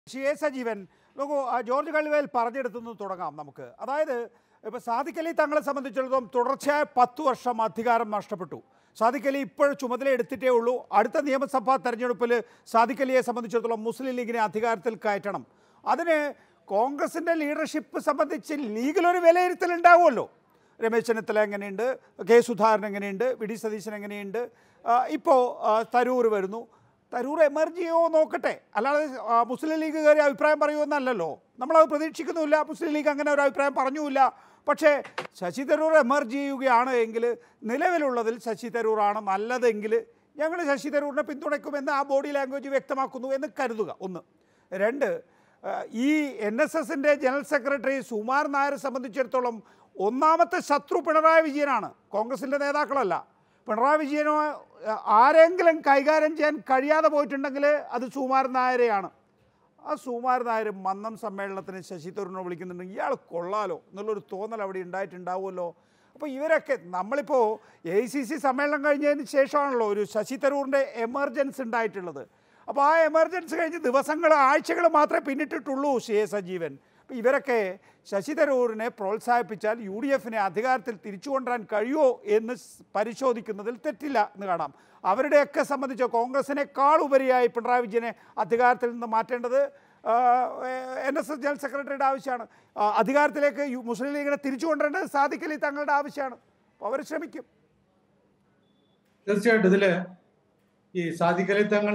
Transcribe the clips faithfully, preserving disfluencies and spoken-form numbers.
Shri A Sajeevan, നോക്കൂ, George കള്ളിവേൽ പറഞ്ഞെടുത്തുനിന്ന് തുടങ്ങാം നമുക്ക്. അതായത് ഇപ്പോൾ സാദിഖ് അലി തങ്ങളെ സംബന്ധിച്ചിടത്തോളം തുടർച്ചയായ പത്ത് വർഷം അധികാരം നഷ്ടപ്പെട്ടു. സാദിഖ് അലി ഇപ്പോൾ ചുമതല എടുത്തിട്ടേ ഉള്ളൂ. അടുത്ത നിയമസഭാ തെരഞ്ഞെടുപ്പിൽ സാദിഖ് അലിയെ സംബന്ധിച്ചിടത്തോളം മുസ്ലിം ലീഗിനെ അധികാരത്തിൽ കയറ്റണം. അതിന് കോൺഗ്രസിൻ്റെ ലീഡർഷിപ്പ് സംബന്ധിച്ച് ലീഗിലൊരു വിലയിരുത്തൽ ഉണ്ടാവുമല്ലോ. രമേശ് ചെന്നിത്തല എങ്ങനെയുണ്ട്, കെ സുധാകരൻ എങ്ങനെയുണ്ട്, വി ഡി സതീശൻ എങ്ങനെയുണ്ട്, ഇപ്പോൾ തരൂർ വരുന്നു. തരൂർ എമർജ് ചെയ്യുമോ നോക്കട്ടെ, അല്ലാതെ മുസ്ലിം ലീഗ് കയറി അഭിപ്രായം പറയുമെന്നല്ലല്ലോ. നമ്മളത് പ്രതീക്ഷിക്കുന്നുമില്ല. മുസ്ലിം ലീഗ് അങ്ങനെ ഒരു അഭിപ്രായം പറഞ്ഞുമില്ല. പക്ഷേ ശശി തരൂർ എമർജ് ചെയ്യുകയാണ് എങ്കിൽ, നിലവിലുള്ളതിൽ ശശി തരൂറാണ് നല്ലതെങ്കിൽ ഞങ്ങൾ ശശി തരൂരിനെ പിന്തുണയ്ക്കുമെന്ന് ആ ബോഡി ലാംഗ്വേജ് വ്യക്തമാക്കുന്നു എന്ന് കരുതുക. ഒന്ന്. രണ്ട്, ഈ എൻ എസ് എസിൻ്റെ ജനറൽ സെക്രട്ടറി സുകുമാരൻ നായരെ സംബന്ധിച്ചിടത്തോളം ഒന്നാമത്തെ ശത്രു പിണറായി വിജയനാണ്, കോൺഗ്രസിൻ്റെ നേതാക്കളല്ല. പിണറായി വിജയനോ ആരെങ്കിലും കൈകാര്യം ചെയ്യാൻ കഴിയാതെ പോയിട്ടുണ്ടെങ്കിൽ അത് സുകുമാരൻ നായരെയാണ്. ആ സുകുമാരൻ നായർ മന്നം സമ്മേളനത്തിന് ശശി തരൂരിനെ വിളിക്കുന്നുണ്ടെങ്കിൽ ഇയാൾ കൊള്ളാലോ എന്നുള്ളൊരു തോന്നൽ അവിടെ ഉണ്ടായിട്ടുണ്ടാവുമല്ലോ. അപ്പോൾ ഇവരൊക്കെ നമ്മളിപ്പോൾ എ ഐ സി സി സമ്മേളനം കഴിഞ്ഞതിന് ശേഷമാണല്ലോ ഒരു ശശി തരൂരിൻ്റെ എമർജൻസി ഉണ്ടായിട്ടുള്ളത്. അപ്പോൾ ആ എമർജൻസി കഴിഞ്ഞ് ദിവസങ്ങൾ ആഴ്ചകൾ മാത്രമേ പിന്നിട്ടിട്ടുള്ളൂ ശ്രീ എ സജീവൻ. അപ്പോൾ ഇവരൊക്കെ ശശി തരൂരിനെ പ്രോത്സാഹിപ്പിച്ചാൽ യു ഡി എഫിനെ അധികാരത്തിൽ തിരിച്ചു കൊണ്ടുവരാൻ കഴിയുമോ എന്ന് പരിശോധിക്കുന്നതിൽ തെറ്റില്ല എന്ന് കാണാം. അവരുടെയൊക്കെ സംബന്ധിച്ച് കോൺഗ്രസിനേക്കാൾ ഉപരിയായി പിണറായി വിജയനെ അധികാരത്തിൽ നിന്ന് മാറ്റേണ്ടത് എൻ എസ് എസ് ജനറൽ സെക്രട്ടറിയുടെ ആവശ്യമാണ്. അധികാരത്തിലേക്ക് മുസ്ലിം ലീഗിനെ തിരിച്ചു കൊണ്ടുവരേണ്ടത് സാദിഖ് അലി തങ്ങളുടെ ആവശ്യമാണ്. അപ്പോൾ അവർ ശ്രമിക്കും. തീർച്ചയായിട്ടും ഇതിൽ ഈ സാദിഖ് അലി തങ്ങൾ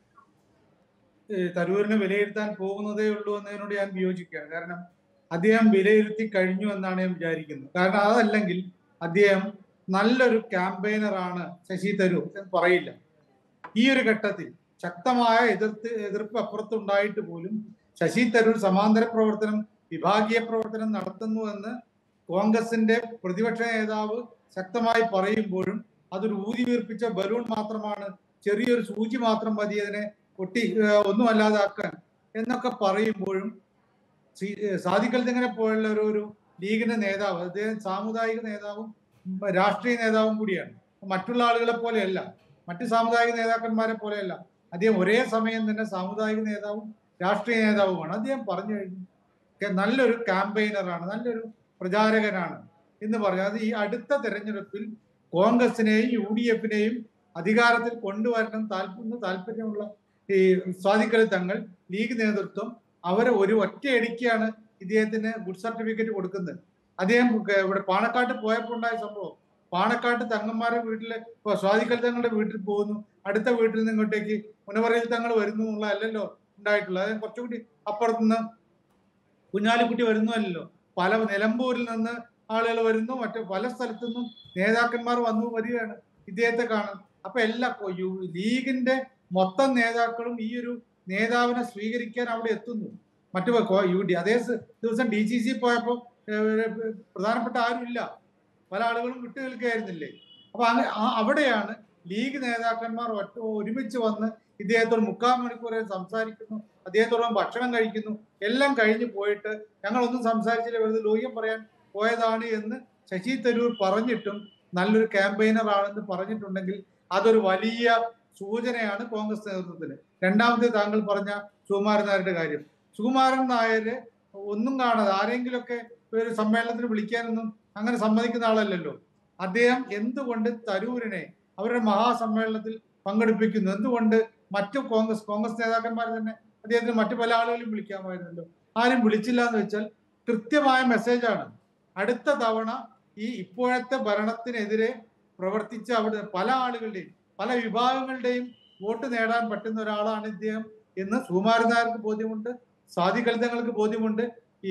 തരൂരിനെ വിലയിരുത്താൻ പോകുന്നതേ ഉള്ളൂ എന്നതിനോട് ഞാൻ വിയോജിക്കുകയാണ്. കാരണം അദ്ദേഹം വിലയിരുത്തി കഴിഞ്ഞു എന്നാണ് ഞാൻ വിചാരിക്കുന്നത്. കാരണം അതല്ലെങ്കിൽ അദ്ദേഹം നല്ലൊരു ക്യാമ്പയിനറാണ് ശശി തരൂർ എന്ന് പറയില്ല. ഈ ഒരു ഘട്ടത്തിൽ ശക്തമായ എതിർത്ത് എതിർപ്പ് അപ്പുറത്തുണ്ടായിട്ട് പോലും ശശി തരൂർ സമാന്തര പ്രവർത്തനം, വിഭാഗീയ പ്രവർത്തനം നടത്തുന്നുവെന്ന് കോൺഗ്രസിന്റെ പ്രതിപക്ഷ നേതാവ് ശക്തമായി പറയുമ്പോഴും അതൊരു ഊതി വീർപ്പിച്ച ബലൂൺ മാത്രമാണ്, ചെറിയൊരു സൂചി മാത്രം മതി അതിനെ പൊട്ടി ഒന്നും അല്ലാതാക്കാൻ എന്നൊക്കെ പറയുമ്പോഴും സാദിഖ് അലി തങ്ങളെ പോലുള്ള ഒരു ഒരു ലീഗിന്റെ നേതാവ്, അദ്ദേഹം സാമുദായിക നേതാവും രാഷ്ട്രീയ നേതാവും കൂടിയാണ്. മറ്റുള്ള ആളുകളെ പോലെയല്ല, മറ്റു സാമുദായിക നേതാക്കന്മാരെ പോലെയല്ല. അദ്ദേഹം ഒരേ സമയം തന്നെ സാമുദായിക നേതാവും രാഷ്ട്രീയ നേതാവുമാണ്. അദ്ദേഹം പറഞ്ഞു കഴിഞ്ഞു നല്ലൊരു ക്യാമ്പയിനറാണ്, നല്ലൊരു പ്രചാരകനാണ് എന്ന് പറഞ്ഞാൽ അത് ഈ അടുത്ത തെരഞ്ഞെടുപ്പിൽ കോൺഗ്രസിനെയും യു ഡി എഫിനെയും അധികാരത്തിൽ കൊണ്ടുവരണം താല്പര്യം താല്പര്യമുള്ള ഈ സാദിഖ് അലി തങ്ങൾ ലീഗ് നേതൃത്വം അവരെ ഒരു ഒറ്റയടിക്കാണ് ഇദ്ദേഹത്തിന് ഗുഡ് സർട്ടിഫിക്കറ്റ് കൊടുക്കുന്നത്. അദ്ദേഹം ഇവിടെ പാണക്കാട്ട് പോയപ്പോൾ ഉണ്ടായ സംഭവം, പാണക്കാട്ട് തങ്ങന്മാരുടെ വീട്ടില് സാദിഖ് അലി തങ്ങളുടെ വീട്ടിൽ പോകുന്നു, അടുത്ത വീട്ടിൽ നിന്ന് ഇങ്ങോട്ടേക്ക് മുനവറയിൽ തങ്ങൾ വരുന്നു എന്നുള്ള അല്ലല്ലോ ഉണ്ടായിട്ടുള്ളത്. അതായത് കുറച്ചുകൂടി അപ്പുറത്തുനിന്ന് കുഞ്ഞാലിക്കുട്ടി വരുന്നല്ലോ, പല നിലമ്പൂരിൽ നിന്ന് ആളുകൾ വരുന്നു, മറ്റു പല സ്ഥലത്തു നിന്നും നേതാക്കന്മാർ വന്നു വരികയാണ് ഇദ്ദേഹത്തെ കാണാൻ. അപ്പൊ എല്ലാ ലീഗിന്റെ മൊത്തം നേതാക്കളും ഈ ഒരു നേതാവിനെ സ്വീകരിക്കാൻ അവിടെ എത്തുന്നു. മറ്റു യു ഡി അതേ ദിവസം ഡി സി സി പോയപ്പോൾ പ്രധാനപ്പെട്ട ആരുമില്ല, പല ആളുകളും വിട്ടു നിൽക്കുകയായിരുന്നില്ലേ. അപ്പൊ അങ്ങനെ അവിടെയാണ് ലീഗ് നേതാക്കന്മാർ ഒറ്റ ഒരുമിച്ച് വന്ന് ഇദ്ദേഹത്തോട് മുക്കാൽ മണിക്കൂർ സംസാരിക്കുന്നു, അദ്ദേഹത്തോളം ഭക്ഷണം കഴിക്കുന്നു. എല്ലാം കഴിഞ്ഞ് പോയിട്ട് ഞങ്ങളൊന്നും സംസാരിച്ചില്ല, വെറുതെ ലോഹ്യം പറയാൻ പോയതാണ് എന്ന് ശശി തരൂർ പറഞ്ഞിട്ടും നല്ലൊരു ക്യാമ്പയിനർ ആണെന്ന് പറഞ്ഞിട്ടുണ്ടെങ്കിൽ അതൊരു വലിയ സൂചനയാണ് കോൺഗ്രസ് നേതൃത്വത്തിന്. രണ്ടാമത്തെ താങ്കൾ പറഞ്ഞ സുകുമാരൻ നായരുടെ കാര്യം, സുകുമാരൻ നായര് ഒന്നും കാണാതെ ആരെങ്കിലുമൊക്കെ ഒരു സമ്മേളനത്തിന് വിളിക്കാനൊന്നും അങ്ങനെ സമ്മതിക്കുന്ന ആളല്ലല്ലോ. അദ്ദേഹം എന്തുകൊണ്ട് തരൂരിനെ അവരുടെ മഹാസമ്മേളനത്തിൽ പങ്കെടുപ്പിക്കുന്നു? എന്തുകൊണ്ട് മറ്റു കോൺഗ്രസ് കോൺഗ്രസ് നേതാക്കന്മാർ തന്നെ അദ്ദേഹത്തിന് മറ്റു പല ആളുകളും വിളിക്കാമായിരുന്നല്ലോ, ആരും വിളിച്ചില്ല എന്ന് വെച്ചാൽ കൃത്യമായ മെസ്സേജാണ്. അടുത്ത തവണ ഈ ഇപ്പോഴത്തെ ഭരണത്തിനെതിരെ പ്രവർത്തിച്ച അവിടെ പല ആളുകളുടെയും പല വിഭാഗങ്ങളുടെയും വോട്ട് നേടാൻ പറ്റുന്ന ഒരാളാണ് ഇദ്ദേഹം എന്ന് സുകുമാരൻ നായർക്ക് ബോധ്യമുണ്ട്, സാദിഖ് അലി തങ്ങൾക്ക് ബോധ്യമുണ്ട്, ഈ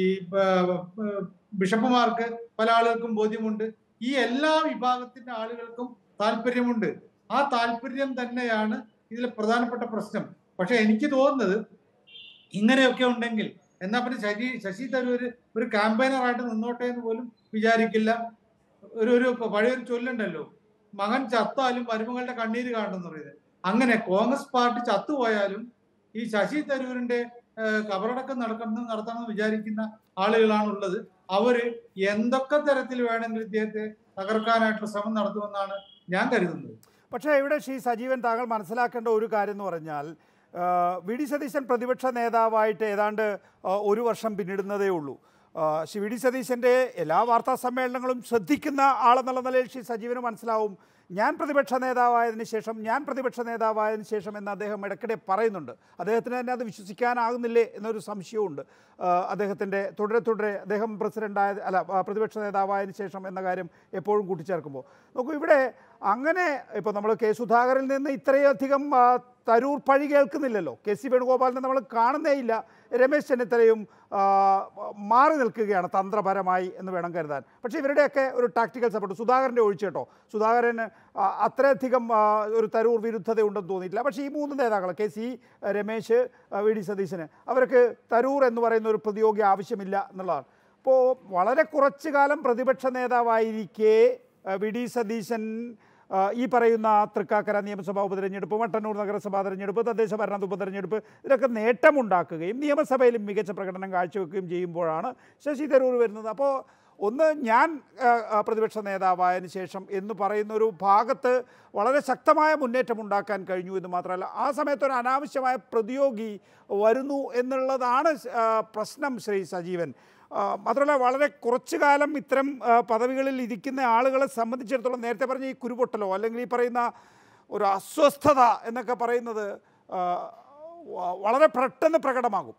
ബിഷപ്പുമാർക്ക് പല ആളുകൾക്കും ബോധ്യമുണ്ട്, ഈ എല്ലാ വിഭാഗത്തിന്റെ ആളുകൾക്കും താല്പര്യമുണ്ട്. ആ താല്പര്യം തന്നെയാണ് ഇതിലെ പ്രധാനപ്പെട്ട പ്രശ്നം. പക്ഷെ എനിക്ക് തോന്നുന്നത് ഇങ്ങനെയൊക്കെ ഉണ്ടെങ്കിൽ എന്നാ പിന്നെ ശശി ശശി തരൂര് ഒരു ക്യാമ്പയിനറായിട്ട് നിന്നോട്ടെ എന്ന് പോലും വിചാരിക്കില്ല. ഒരു ഒരു പഴയൊരു ചൊല്ലുണ്ടല്ലോ, മകൻ ചത്താലും മരുമകളുടെ കണ്ണീര് കാണുമെന്ന് പറയുന്നത്. അങ്ങനെ കോൺഗ്രസ് പാർട്ടി ചത്തുപോയാലും ഈ ശശി തരൂരിന്റെ കബറടക്കം നടക്കണം നടത്തണമെന്ന് വിചാരിക്കുന്ന ആളുകളാണുള്ളത്. അവര് എന്തൊക്കെ തരത്തിൽ വേണമെങ്കിലും ഇദ്ദേഹത്തെ തകർക്കാനായിട്ടുള്ള ശ്രമം നടത്തുമെന്നാണ് ഞാൻ കരുതുന്നത്. പക്ഷേ ഇവിടെ ശ്രീ സജീവൻ, താങ്കൾ മനസ്സിലാക്കേണ്ട ഒരു കാര്യം എന്ന് പറഞ്ഞാൽ വി ഡി സതീശൻ പ്രതിപക്ഷ നേതാവായിട്ട് ഏതാണ്ട് ആ, ഒരു വർഷം പിന്നിടുന്നതേ ഉള്ളൂ. ആ, ശ്രീ വി ഡി സതീശൻ്റെ എല്ലാ വാർത്താ സമ്മേളനങ്ങളും ശ്രദ്ധിക്കുന്ന ആളെന്നുള്ള നിലയിൽ ശ്രീ സജീവന് മനസ്സിലാവും. ഞാൻ പ്രതിപക്ഷ നേതാവായതിനു ശേഷം ഞാൻ പ്രതിപക്ഷ നേതാവായതിനു ശേഷം എന്ന് അദ്ദേഹം ഇടയ്ക്കിടെ പറയുന്നുണ്ട്. അദ്ദേഹത്തിന് തന്നെ അത് വിശ്വസിക്കാനാകുന്നില്ലേ എന്നൊരു സംശയമുണ്ട്. ആ, അദ്ദേഹത്തിൻ്റെ തുടരെ തുടരെ അദ്ദേഹം പ്രസിഡൻ്റായ അല്ല ആ, പ്രതിപക്ഷ നേതാവായതിനു ശേഷം എന്ന കാര്യം എപ്പോഴും കൂട്ടിച്ചേർക്കുമ്പോൾ നോക്കൂ, ഇവിടെ അങ്ങനെ ഇപ്പോൾ നമ്മൾ കെ സുധാകരനിൽ നിന്ന് ഇത്രയധികം ആ, തരൂർ പഴി കേൾക്കുന്നില്ലല്ലോ. കെ സി വേണുഗോപാലിനെ നമ്മൾ കാണുന്നേയില്ല. രമേശ് ചെന്നിത്തലയും ആ, മാറി നിൽക്കുകയാണ് തന്ത്രപരമായി എന്ന് വേണം കരുതാൻ. പക്ഷേ ഇവരുടെയൊക്കെ ഒരു ടാക്ടിക്കൽ സപ്പോർട്ട് സുധാകരൻ്റെ ഒഴിച്ചു കേട്ടോ. സുധാകരന് ആ, അത്രയധികം ആ, ഒരു തരൂർ വിരുദ്ധത ഉണ്ടെന്ന് തോന്നിയിട്ടില്ല. പക്ഷേ ഈ മൂന്ന് നേതാക്കൾ കെ സി, രമേശ്, ആ, വി ഡി സതീശന് അവർക്ക് തരൂർ എന്ന് പറയുന്ന ഒരു പ്രതിയോഗി ആവശ്യമില്ല എന്നുള്ളതാണ്. അപ്പോൾ വളരെ കുറച്ചു കാലം പ്രതിപക്ഷ നേതാവായിരിക്കെ ആ, വി ഡി സതീശൻ ആ, ഈ പറയുന്ന തൃക്കാക്കര നിയമസഭാ ഉപതെരഞ്ഞെടുപ്പ്, മട്ടന്നൂർ നഗരസഭാ തെരഞ്ഞെടുപ്പ്, തദ്ദേശ ഭരണ ഉപതെരഞ്ഞെടുപ്പ് ഇതിലൊക്കെ നേട്ടമുണ്ടാക്കുകയും നിയമസഭയിലും മികച്ച പ്രകടനം കാഴ്ചവെക്കുകയും ചെയ്യുമ്പോഴാണ് ശശി തരൂർ വരുന്നത്. അപ്പോൾ ഒന്ന് ഞാൻ ആ, ആ, പ്രതിപക്ഷ നേതാവായതിനു ശേഷം എന്ന് പറയുന്ന ഒരു ഭാഗത്ത് വളരെ ശക്തമായ മുന്നേറ്റം ഉണ്ടാക്കാൻ കഴിഞ്ഞു എന്ന് മാത്രമല്ല ആ സമയത്ത് ഒരു അനാവശ്യമായ പ്രതിയോഗി വരുന്നു എന്നുള്ളതാണ് ആ, പ്രശ്നം ശ്രീ സജീവൻ. ആ, മാത്രമല്ല വളരെ കുറച്ചു കാലം ഇത്തരം ആ, പദവികളിൽ ഇരിക്കുന്ന ആളുകളെ സംബന്ധിച്ചിടത്തോളം നേരത്തെ പറഞ്ഞ ഈ കുരുപൊട്ടലോ അല്ലെങ്കിൽ ഈ പറയുന്ന ഒരു അസ്വസ്ഥത എന്നൊക്കെ പറയുന്നത് ആ, വ- വളരെ പെട്ടെന്ന് പ്രകടമാകും.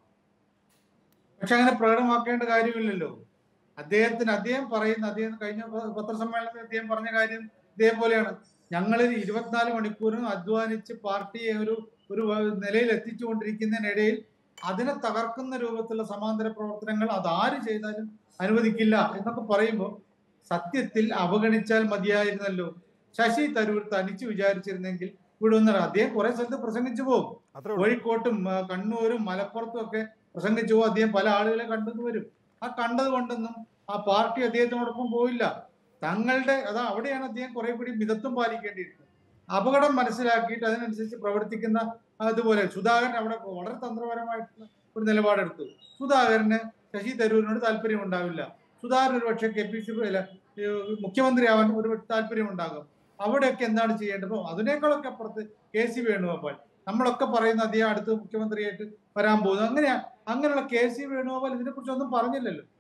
പക്ഷെ അങ്ങനെ പ്രകടമാക്കേണ്ട കാര്യമില്ലല്ലോ. അദ്ദേഹത്തിന് അദ്ദേഹം പറയുന്ന അദ്ദേഹം കഴിഞ്ഞ പ- പത്രസമ്മേളനത്തിൽ അദ്ദേഹം പറഞ്ഞ കാര്യം ഇതേപോലെയാണ്. ഞങ്ങളിൽ ഇരുപത്തിനാല് മണിക്കൂറും അധ്വാനിച്ച് പാർട്ടിയെ ഒരു ഒരു നിലയിൽ എത്തിച്ചുകൊണ്ടിരിക്കുന്നതിനിടയിൽ അതിനെ തകർക്കുന്ന രൂപത്തിലുള്ള സമാന്തര പ്രവർത്തനങ്ങൾ അതാര് ചെയ്താലും അനുവദിക്കില്ല എന്നൊക്കെ പറയുമ്പോൾ സത്യത്തിൽ അവഗണിച്ചാൽ മതിയായിരുന്നല്ലോ. ശശി തരൂർ തനിച്ച് വിചാരിച്ചിരുന്നെങ്കിൽ ഇവിടെ ഒന്നര അദ്ദേഹം കുറെ സ്ഥലത്ത് പ്രസംഗിച്ചു പോകും. അത്രേ ഉള്ളൂ. കോഴിക്കോട്ടും ആ, കണ്ണൂരും മലപ്പുറത്തും ഒക്കെ പ്രസംഗിച്ചു പോകും. അദ്ദേഹം പല ആളുകളെ കണ്ടെന്ന് വരും. ആ കണ്ടത് കൊണ്ടൊന്നും ആ പാർട്ടി അദ്ദേഹത്തിനോടൊപ്പം പോയില്ല. തങ്ങളുടെ അതാ അവിടെയാണ് അദ്ദേഹം കുറെ കൂടി മിതത്വം പാലിക്കേണ്ടിയിരുന്നത്. അപകടം മനസ്സിലാക്കിയിട്ട് അതിനനുസരിച്ച് പ്രവർത്തിക്കുന്ന അതുപോലെ സുധാകരൻ അവിടെ വളരെ തന്ത്രപരമായിട്ടുള്ള ഒരു നിലപാടെടുത്തു. സുധാകരന് ശശി തരൂരിനോട് താല്പര്യം ഉണ്ടാവില്ല. സുധാകരൻ ഒരു പക്ഷേ കെ പി സി അല്ല മുഖ്യമന്ത്രിയാവാൻ ഒരു താല്പര്യം ഉണ്ടാകും. അവിടെയൊക്കെ എന്താണ് ചെയ്യേണ്ടത്? അപ്പോൾ അതിനേക്കാളൊക്കെ അപ്പുറത്ത് കെ സി വേണുഗോപാൽ നമ്മളൊക്കെ പറയുന്ന അദ്ദേഹം അടുത്ത് മുഖ്യമന്ത്രിയായിട്ട് വരാൻ പോകുന്നു. അങ്ങനെയാ അങ്ങനെയുള്ള കെ സി വേണുഗോപാൽ ഇതിനെക്കുറിച്ച് ഒന്നും പറഞ്ഞില്ലല്ലോ.